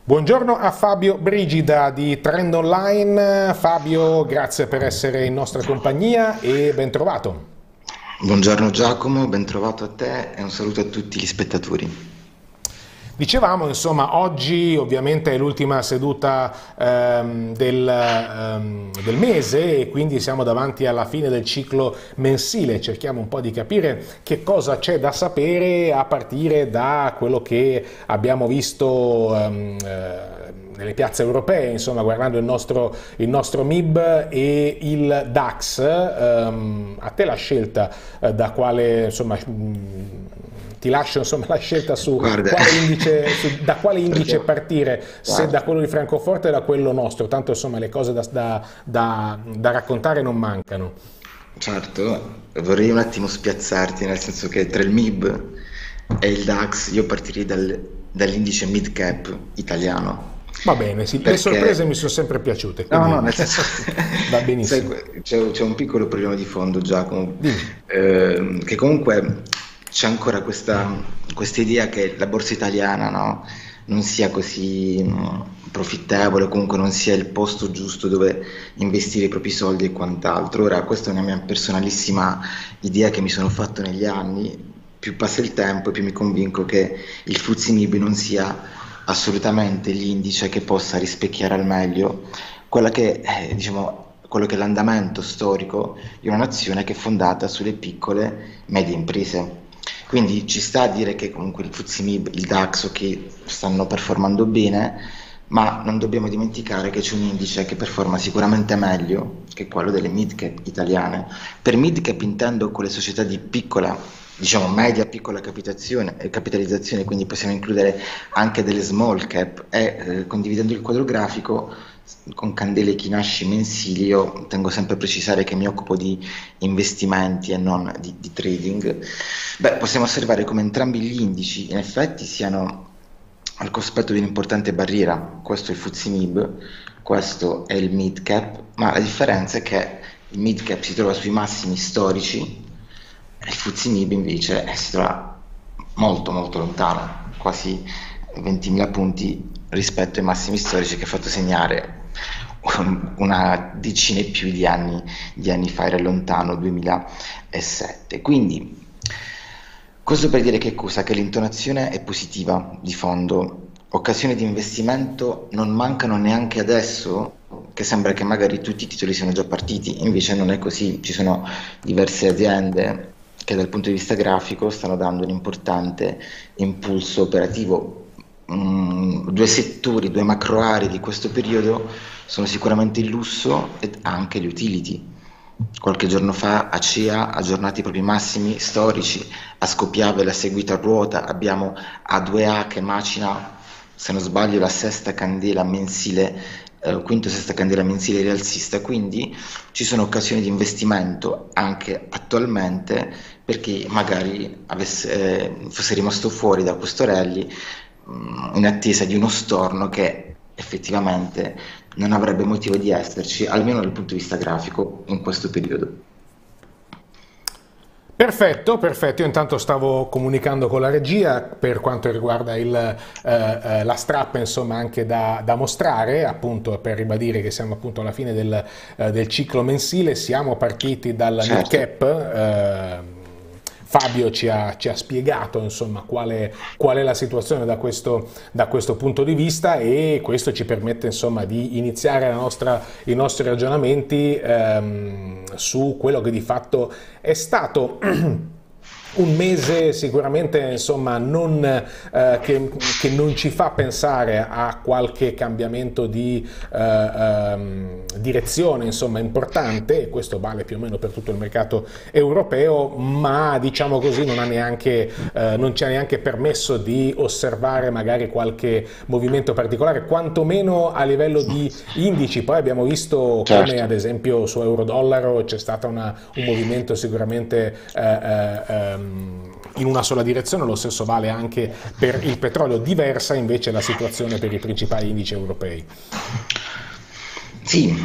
Buongiorno a Fabio Brigida di Trend Online. Fabio, grazie per essere in nostra compagnia e ben trovato. Buongiorno Giacomo, ben trovato a te e un saluto a tutti gli spettatori. Dicevamo, insomma, oggi ovviamente è l'ultima seduta del mese e quindi siamo davanti alla fine del ciclo mensile. Cerchiamo un po' di capire che cosa c'è da sapere a partire da quello che abbiamo visto nelle piazze europee, insomma, guardando il nostro MIB e il DAX. A te la scelta da quale, insomma, ti lascio insomma la scelta su Guarda, da quale indice perché, partire, se da guarda, quello di Francoforte o da quello nostro, tanto insomma le cose da raccontare non mancano. certo, vorrei un attimo spiazzarti, nel senso che tra il MIB e il DAX io partirei dall'indice mid cap italiano, Va bene, sì, le sorprese mi perché sono sempre piaciute, no, no, quindi nel senso, va sai, benissimo. c'è un piccolo problema di fondo, Giacomo, Dimmi. che comunque c'è ancora questa idea che la borsa italiana, no, non sia così profittevole, o comunque non sia il posto giusto dove investire i propri soldi e quant'altro. Ora, questa è una mia personalissima idea che mi sono fatto negli anni. Più passa il tempo e più mi convinco che il FTSE MIB non sia assolutamente l'indice che possa rispecchiare al meglio quello che è l'andamento storico di una nazione che è fondata sulle piccole medie imprese. Quindi ci sta a dire che comunque il FTSE MIB, il DAX, ok, stanno performando bene, ma non dobbiamo dimenticare che c'è un indice che performa sicuramente meglio, che è quello delle mid cap italiane. Per mid cap intendo quelle società di piccola, diciamo media piccola capitalizzazione, quindi possiamo includere anche delle small cap e condividendo il quadro grafico con candele Kinashi mensili, io tengo sempre a precisare che mi occupo di investimenti e non di trading. Beh, possiamo osservare come entrambi gli indici in effetti siano al cospetto di un'importante barriera. Questo è il FTSE MIB, questo è il mid cap, ma la differenza è che il mid cap si trova sui massimi storici e il FTSE MIB invece si trova molto molto lontano, quasi 20.000 punti rispetto ai massimi storici che ha fatto segnare una decina e più di anni fa, era lontano 2007. Quindi questo per dire che cosa? Che l'intonazione è positiva di fondo, occasioni di investimento non mancano neanche adesso, che sembra che magari tutti i titoli siano già partiti, invece non è così, ci sono diverse aziende che dal punto di vista grafico stanno dando un importante impulso operativo. Due settori, due macro aree di questo periodo sono sicuramente il lusso ed anche gli utility. Qualche giorno fa Acea ha aggiornato i propri massimi storici, a Scopiave l'ha seguito a ruota, abbiamo A2A che macina, se non sbaglio, la sesta candela mensile, quinto o sesta candela mensile rialzista, quindi ci sono occasioni di investimento anche attualmente per chi magari fosse rimasto fuori da questo rally in attesa di uno storno che effettivamente non avrebbe motivo di esserci, almeno dal punto di vista grafico, in questo periodo. Perfetto, perfetto. Io intanto stavo comunicando con la regia per quanto riguarda la strappa, insomma, anche da mostrare, appunto per ribadire che siamo appunto alla fine del ciclo mensile. Siamo partiti dal mid Certo, cap. Fabio ci ha spiegato insomma qual è la situazione da questo punto di vista e questo ci permette insomma di iniziare i nostri ragionamenti su quello che di fatto è stato un mese sicuramente insomma che non ci fa pensare a qualche cambiamento di direzione insomma importante, e questo vale più o meno per tutto il mercato europeo, ma diciamo così non ci ha neanche permesso di osservare magari qualche movimento particolare, quantomeno a livello di indici. Poi abbiamo visto come certo. ad esempio su euro-dollaro c'è stato un movimento sicuramente in una sola direzione, lo stesso vale anche per il petrolio, diversa invece la situazione per i principali indici europei. Sì,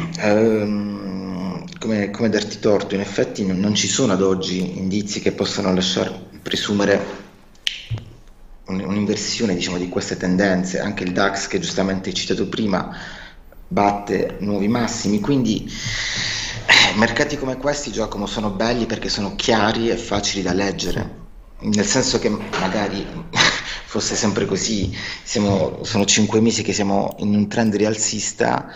come darti torto, in effetti non ci sono ad oggi indizi che possano lasciar presumere un'inversione, diciamo, di queste tendenze. Anche il DAX, che giustamente hai citato prima, batte nuovi massimi, quindi mercati come questi, Giacomo, sono belli perché sono chiari e facili da leggere, nel senso che magari fosse sempre così, sono 5 mesi che siamo in un trend rialzista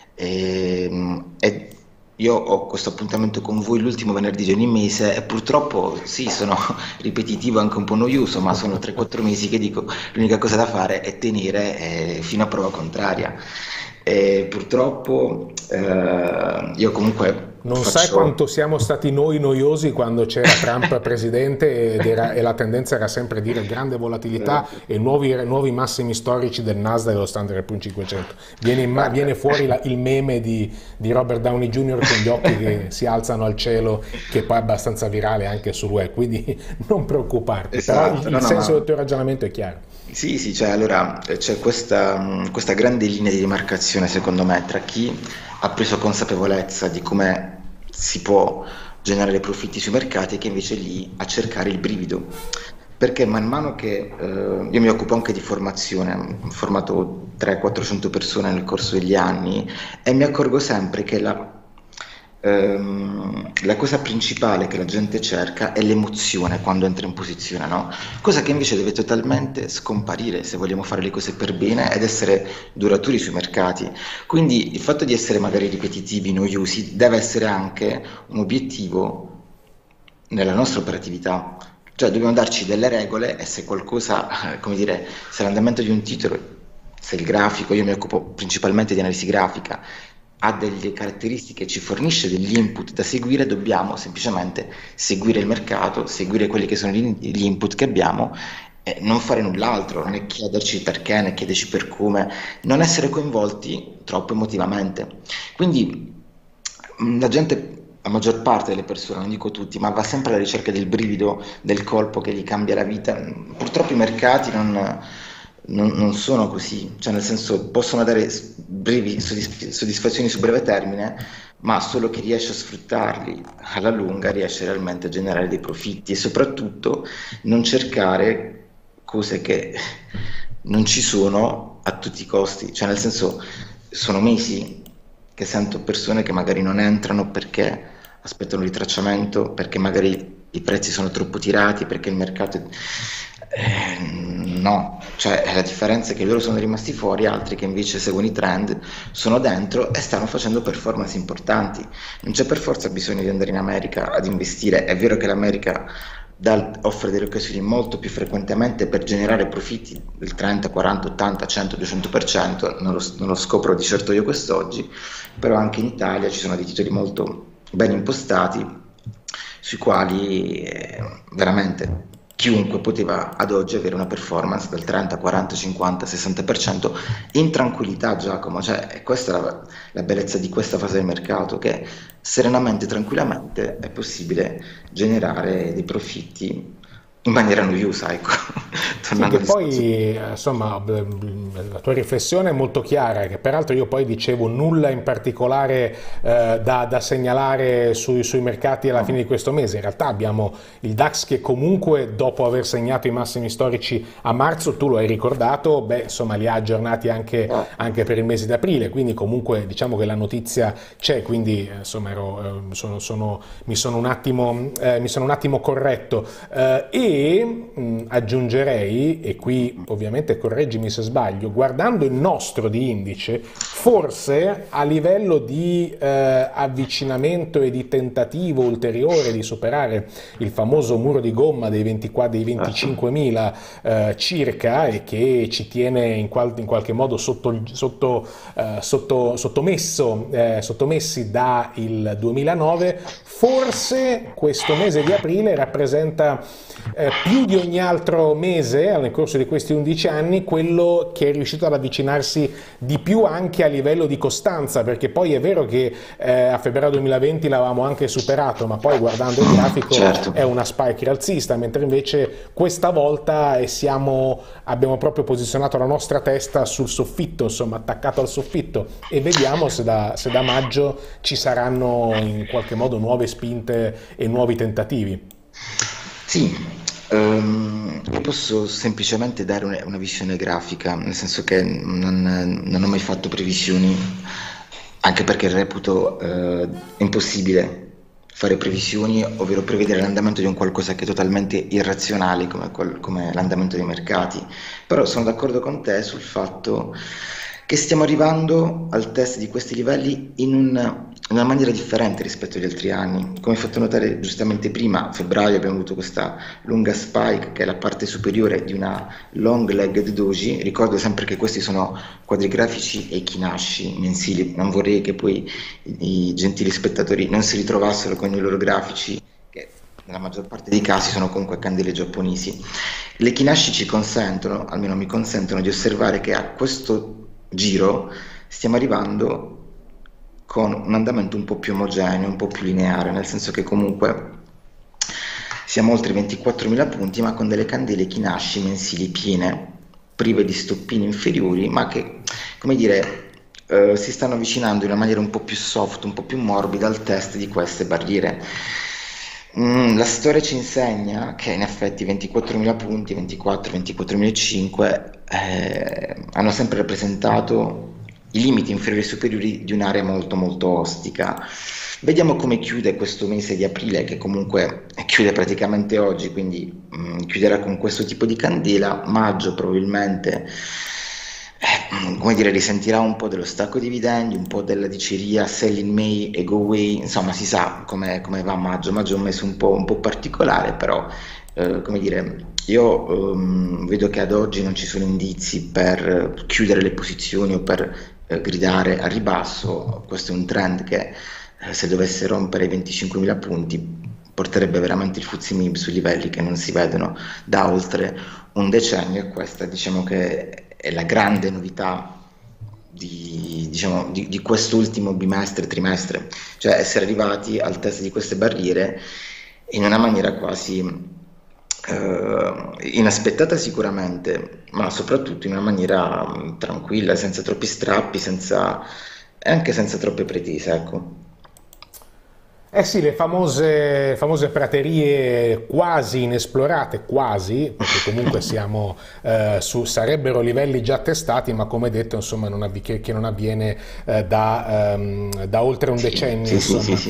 e io ho questo appuntamento con voi l'ultimo venerdì di ogni mese e purtroppo sì, sono ripetitivo, anche un po' noioso, ma sono 3-4 mesi che dico l'unica cosa da fare è tenere fino a prova contraria. E purtroppo io comunque Non sai faccio... quanto siamo stati noi noiosi quando c'era Trump presidente e la tendenza era sempre dire grande volatilità e nuovi massimi storici del Nasdaq e dello Standard Poor's 500. Viene Guarda, fuori il meme di Robert Downey Jr. con gli occhi che si alzano al cielo, che poi è abbastanza virale anche sul web, quindi non preoccuparti, però esatto, il no, no, senso del ma tuo ragionamento è chiaro. sì, sì, cioè allora c'è questa grande linea di demarcazione secondo me tra chi ha preso consapevolezza di come si può generare profitti sui mercati e chi invece è lì a cercare il brivido. Perché man mano che io mi occupo anche di formazione, ho formato 300-400 persone nel corso degli anni e mi accorgo sempre che la cosa principale che la gente cerca è l'emozione quando entra in posizione, no? Cosa che invece deve totalmente scomparire se vogliamo fare le cose per bene ed essere duraturi sui mercati. Quindi il fatto di essere magari ripetitivi, noiosi, deve essere anche un obiettivo nella nostra operatività. Cioè dobbiamo darci delle regole e se qualcosa, come dire, se l'andamento di un titolo, se il grafico, io mi occupo principalmente di analisi grafica, ha delle caratteristiche, ci fornisce degli input da seguire, dobbiamo semplicemente seguire il mercato, seguire quelli che sono gli input che abbiamo e non fare null'altro, né chiederci perché, né chiederci per come, non essere coinvolti troppo emotivamente. Quindi la gente, la maggior parte delle persone, non dico tutti, ma va sempre alla ricerca del brivido, del colpo che gli cambia la vita. Purtroppo i mercati non sono così, cioè nel senso possono dare brevi soddisfazioni su breve termine, ma solo chi riesce a sfruttarli alla lunga riesce realmente a generare dei profitti e soprattutto non cercare cose che non ci sono a tutti i costi, cioè nel senso sono mesi che sento persone che magari non entrano perché aspettano il ritracciamento, perché magari i prezzi sono troppo tirati, perché il mercato no, cioè la differenza è che loro sono rimasti fuori, altri che invece seguono i trend sono dentro e stanno facendo performance importanti. Non c'è per forza bisogno di andare in America ad investire, è vero che l'America offre delle occasioni molto più frequentemente per generare profitti del 30, 40, 80, 100, 200%, non lo scopro di certo io quest'oggi, però anche in Italia ci sono dei titoli molto ben impostati sui quali veramente chiunque poteva ad oggi avere una performance del 30, 40, 50, 60% in tranquillità, Giacomo, cioè questa è la bellezza di questa fase del mercato, che serenamente, tranquillamente è possibile generare dei profitti in maniera noiosa, ecco, Sì, tornando che al discorso. poi insomma la tua riflessione è molto chiara, che peraltro io poi dicevo nulla in particolare da segnalare sui mercati alla fine di questo mese. In realtà abbiamo il DAX che comunque dopo aver segnato i massimi storici a marzo, tu lo hai ricordato, beh insomma li ha aggiornati anche per il mese di aprile, quindi comunque diciamo che la notizia c'è, quindi insomma mi sono un attimo corretto aggiungerei, e qui ovviamente correggimi se sbaglio, guardando il nostro di indice, forse a livello di avvicinamento e di tentativo ulteriore di superare il famoso muro di gomma dei 25.000 circa, e che ci tiene in qualche modo sottomessi da il 2009, forse questo mese di aprile rappresenta più di ogni altro mese nel corso di questi 11 anni quello che è riuscito ad avvicinarsi di più anche a livello di costanza, perché poi è vero che a febbraio 2020 l'avevamo anche superato, ma poi guardando il grafico Certo. è una spike rialzista, mentre invece questa volta abbiamo proprio posizionato la nostra testa sul soffitto, insomma attaccato al soffitto, e vediamo se da maggio ci saranno in qualche modo nuove spinte e nuovi tentativi. Sì, Io posso semplicemente dare una visione grafica, nel senso che non ho mai fatto previsioni, anche perché reputo impossibile fare previsioni, ovvero prevedere l'andamento di un qualcosa che è totalmente irrazionale come l'andamento dei mercati. Però sono d'accordo con te sul fatto che stiamo arrivando al test di questi livelli in una maniera differente rispetto agli altri anni. Come hai fatto notare giustamente prima, a febbraio abbiamo avuto questa lunga spike che è la parte superiore di una long legged doji. Ricordo sempre che questi sono quadri grafici e Kinashi mensili, non vorrei che poi i gentili spettatori non si ritrovassero con i loro grafici, che nella maggior parte dei casi sono comunque candele giapponesi. Le Kinashi ci consentono, almeno mi consentono, di osservare che a questo giro stiamo arrivando con un andamento un po' più omogeneo, un po' più lineare, nel senso che comunque siamo oltre i 24.000 punti, ma con delle candele Kinashi mensili piene, prive di stoppini inferiori, ma che, come dire, si stanno avvicinando in una maniera un po' più soft, un po' più morbida al test di queste barriere. La storia ci insegna che in effetti 24.000 punti, 24, 24.500 hanno sempre rappresentato i limiti inferiori e superiori di un'area molto molto ostica. Vediamo come chiude questo mese di aprile, che comunque chiude praticamente oggi, quindi chiuderà con questo tipo di candela. Maggio probabilmente come dire, risentirà un po' dello stacco dividendi, un po' della diceria sell in May e go away, insomma si sa come va maggio. Maggio è un mese un po' particolare, però come dire, io vedo che ad oggi non ci sono indizi per chiudere le posizioni o per gridare a ribasso. Questo è un trend che se dovesse rompere i 25.000 punti porterebbe veramente il FTSE MIB su livelli che non si vedono da oltre un decennio, e questa diciamo che è la grande novità di quest'ultimo trimestre, cioè essere arrivati al test di queste barriere in una maniera quasi inaspettata sicuramente, ma soprattutto in una maniera tranquilla, senza troppi strappi, e anche senza troppe pretese, ecco. Eh sì, le famose praterie quasi inesplorate, quasi, perché comunque siamo sarebbero livelli già testati, ma come detto, insomma, che non avviene da oltre un Sì, decennio, sì, sì, sì,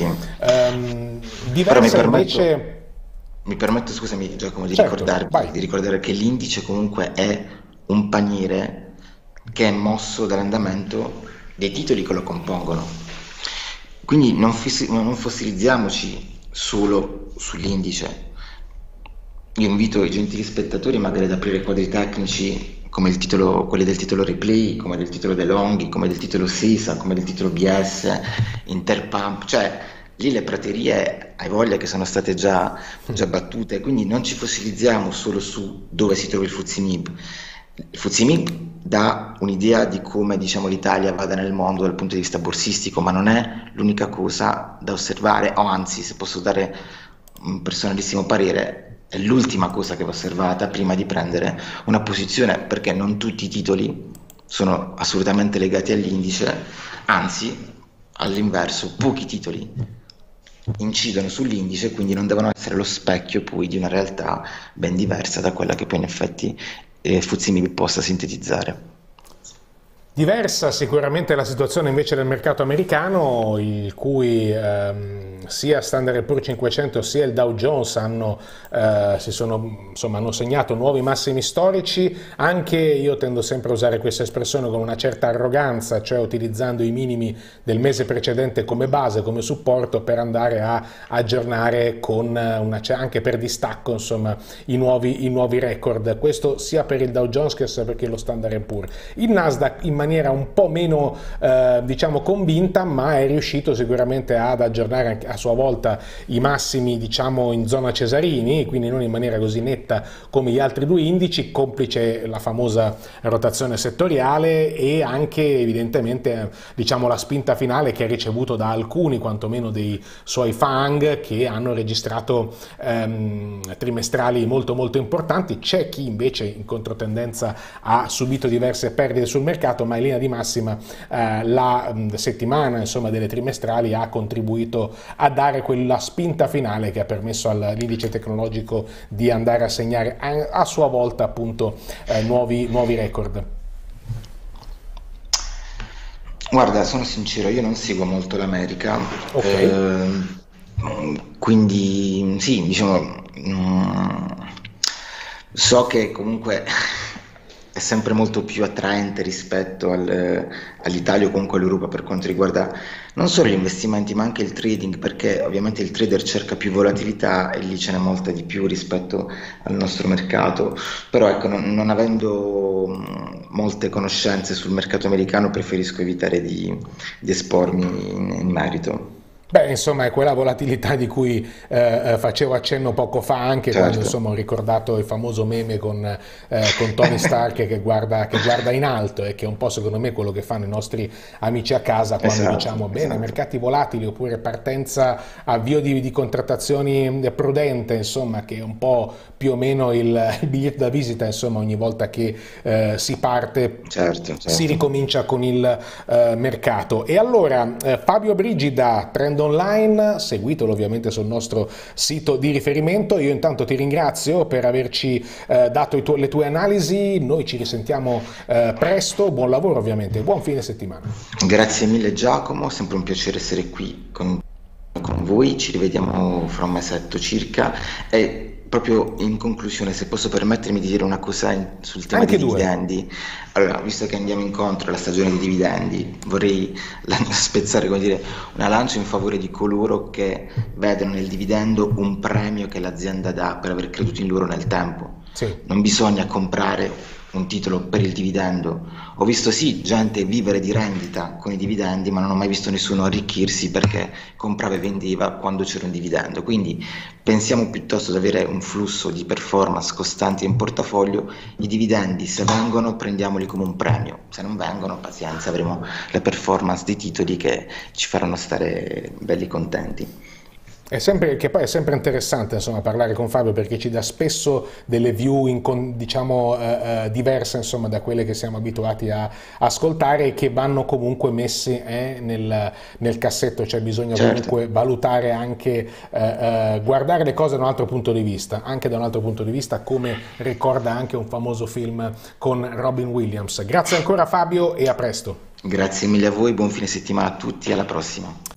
insomma. sì. Però Diversa invece. mi permetto, scusami Giacomo, Certo, vai. di ricordare che l'indice comunque è un paniere che è mosso dall'andamento dei titoli che lo compongono. Quindi non fossilizziamoci solo sull'indice. Io invito i gentili spettatori magari ad aprire quadri tecnici come quelli del titolo Replay, come del titolo De Longhi, come del titolo Sisa, come del titolo BS, Interpump, cioè lì le praterie hai voglia che sono state già battute, quindi non ci fossilizziamo solo su dove si trova il FTSE MIB. Il FTSE MIB dà un'idea di come diciamo, l'Italia vada nel mondo dal punto di vista borsistico, ma non è l'unica cosa da osservare, o anzi, se posso dare un personalissimo parere, è l'ultima cosa che va osservata prima di prendere una posizione, perché non tutti i titoli sono assolutamente legati all'indice, anzi, all'inverso, pochi titoli incidono sull'indice, quindi non devono essere lo specchio poi di una realtà ben diversa da quella che poi in effetti FTSE MIB possa sintetizzare. Diversa sicuramente la situazione invece del mercato americano, il cui sia Standard & Poor's 500 sia il Dow Jones hanno segnato nuovi massimi storici. Anche io tendo sempre a usare questa espressione con una certa arroganza, cioè utilizzando i minimi del mese precedente come base, come supporto, per andare a aggiornare anche per distacco, insomma, i nuovi record. Questo sia per il Dow Jones che sia per lo Standard & Poor's. Il Nasdaq in maniera un po' meno diciamo convinta, ma è riuscito sicuramente ad aggiornare anche a sua volta i massimi diciamo in zona Cesarini, quindi non in maniera così netta come gli altri due indici, complice la famosa rotazione settoriale e anche evidentemente diciamo la spinta finale che ha ricevuto da alcuni quantomeno dei suoi FANG che hanno registrato trimestrali molto molto importanti. C'è chi invece in controtendenza ha subito diverse perdite sul mercato, ma in linea di massima la settimana, insomma, delle trimestrali ha contribuito a dare quella spinta finale che ha permesso all'indice tecnologico di andare a segnare a sua volta appunto nuovi record. Guarda, sono sincero, io non seguo molto l'America, Ok. quindi sì, diciamo, so che comunque è sempre molto più attraente rispetto all'Italia o comunque all'Europa per quanto riguarda non solo gli investimenti ma anche il trading, perché ovviamente il trader cerca più volatilità e lì ce n'è molta di più rispetto al nostro mercato, però ecco, non avendo molte conoscenze sul mercato americano preferisco evitare di espormi in merito. Beh, insomma, è quella volatilità di cui facevo accenno poco fa, anche quando Certo, insomma ho ricordato il famoso meme con Tony Stark che guarda in alto, e che è un po' secondo me quello che fanno i nostri amici a casa quando esatto, diciamo bene, esatto. mercati volatili oppure partenza, avvio di contrattazioni prudente, insomma, che è un po' più o meno il biglietto da visita, insomma, ogni volta che si parte Certo, si certo. ricomincia con il mercato. E allora, Fabio Brigida, Trend Online, seguitelo ovviamente sul nostro sito di riferimento. Io intanto ti ringrazio per averci dato le tue analisi, noi ci risentiamo presto, buon lavoro ovviamente, buon fine settimana. Grazie mille Giacomo, sempre un piacere essere qui con voi, ci rivediamo fra un mesetto circa e proprio in conclusione, se posso permettermi di dire una cosa sul tema dei Anche due. dividendi, allora, visto che andiamo incontro alla stagione dei dividendi, vorrei spezzare, come dire, una lancia in favore di coloro che vedono nel dividendo un premio che l'azienda dà per aver creduto in loro nel tempo. Sì. Non bisogna comprare un titolo per il dividendo. Ho visto sì gente vivere di rendita con i dividendi, ma non ho mai visto nessuno arricchirsi perché comprava e vendeva quando c'era un dividendo. Quindi pensiamo piuttosto ad avere un flusso di performance costanti in portafoglio. I dividendi, se vengono, prendiamoli come un premio, se non vengono, pazienza, avremo la performance dei titoli che ci faranno stare belli contenti. È sempre, che poi è sempre interessante insomma, parlare con Fabio perché ci dà spesso delle view diciamo, diverse insomma, da quelle che siamo abituati a ascoltare e che vanno comunque messe nel cassetto, cioè bisogna Certo. comunque valutare anche, guardare le cose da un altro punto di vista, anche da un altro punto di vista come ricorda anche un famoso film con Robin Williams. Grazie ancora Fabio e a presto. Grazie mille a voi, buon fine settimana a tutti, alla prossima.